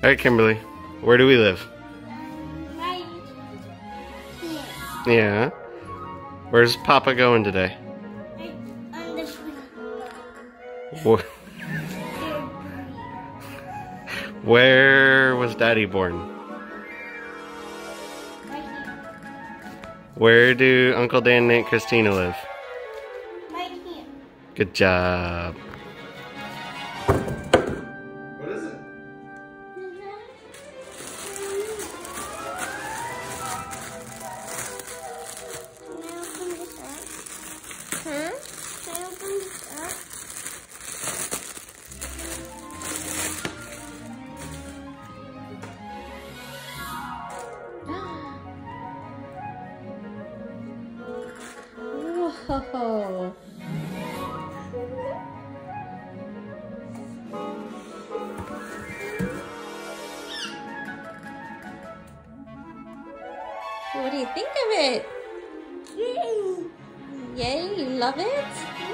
Alright, Kimberly, where do we live? Right here. Yeah. Where's Papa going today? Right on the tree. Where was Daddy born? Right here. Where do Uncle Dan and Aunt Christina live? Right here. Good job. What is it? Can I open this up? Whoa. What do you think of it? Yay! Yay, you love it?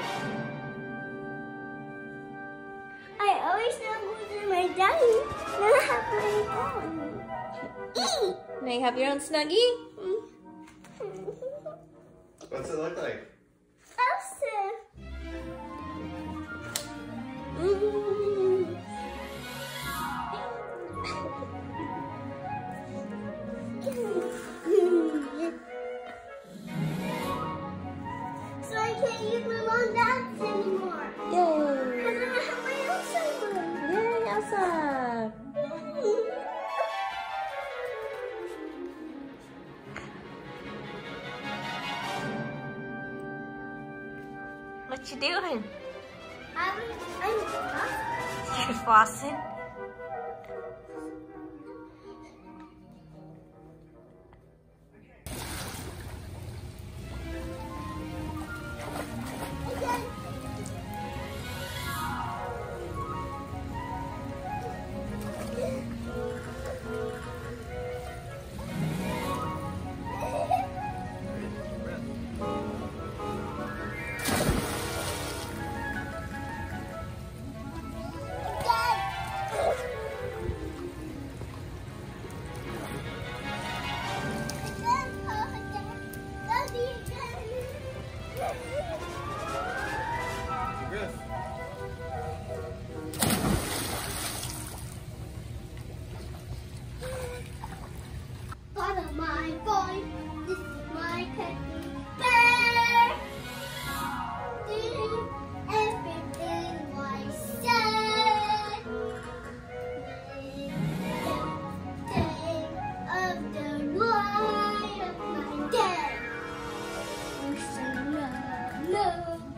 I always snuggle with my daddy. Now I have my own. Now you have your own Snuggie? What's it look like? Awesome. So I can't use my mom and dad's anymore. Yay! Because I have my own someone. Yay, Elsa! What you doing? I'm You're flossing? Follow my voice. This is my teddy bear. Do everything I said. Day of the light of my day. You say no, no.